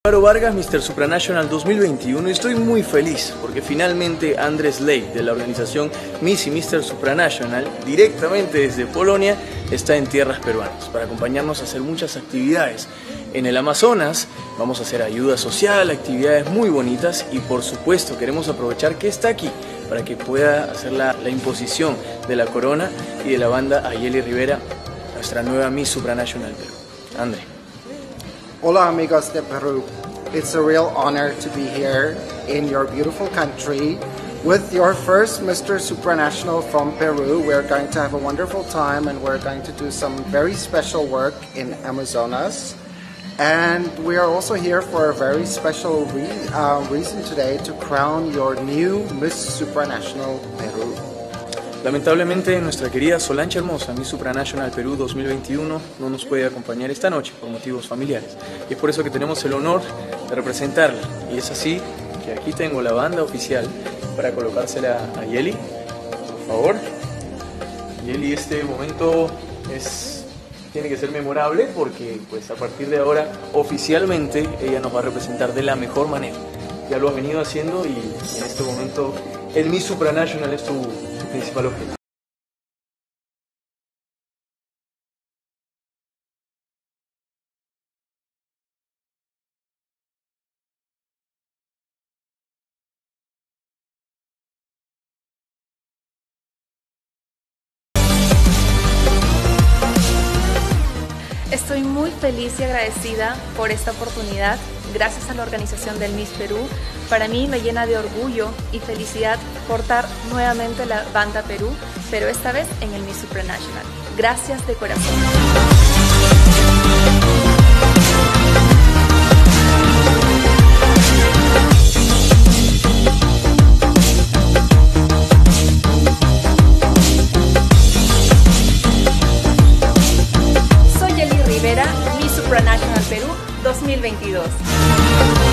Álvaro Vargas, Mr. Supranational 2021, y estoy muy feliz porque finalmente Andrzej Lej de la organización Miss y Mr. Supranational, directamente desde Polonia, está en tierras peruanas para acompañarnos a hacer muchas actividades. En el Amazonas vamos a hacer ayuda social, actividades muy bonitas y por supuesto queremos aprovechar que está aquí para que pueda hacer la imposición de la corona y de la banda Ayeli Rivera, nuestra nueva Miss Supranational Perú. André. Hola amigos de Peru. It's a real honor to be here in your beautiful country with your first Mr. Supranational from Peru. We're going to have a wonderful time and we're going to do some very special work in Amazonas. And we are also here for a very special reason today to crown your new Miss Supranational Peru. Lamentablemente nuestra querida Solange Hermosa, Miss Supranational Perú 2021, no nos puede acompañar esta noche por motivos familiares. Y es por eso que tenemos el honor de representarla. Y es así que aquí tengo la banda oficial para colocársela a Ayeli. Por favor. Ayeli, este momento tiene que ser memorable porque pues a partir de ahora oficialmente ella nos va a representar de la mejor manera. Ya lo ha venido haciendo y en este momento el Miss Supranational es su principal objetivo. Estoy muy feliz y agradecida por esta oportunidad, gracias a la organización del Miss Perú. Para mí me llena de orgullo y felicidad portar nuevamente la banda Perú, pero esta vez en el Miss Supranational. Gracias de corazón. Miss Supranational Perú 2022.